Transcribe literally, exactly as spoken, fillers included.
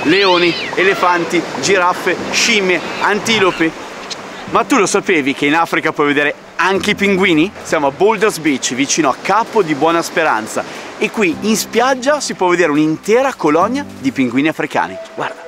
leoni, elefanti, giraffe, scimmie, antilopi. Ma tu lo sapevi che in Africa puoi vedere anche i pinguini? Siamo a Boulders Beach, vicino a Capo di Buona Speranza, e qui in spiaggia si può vedere un'intera colonia di pinguini africani. Guarda.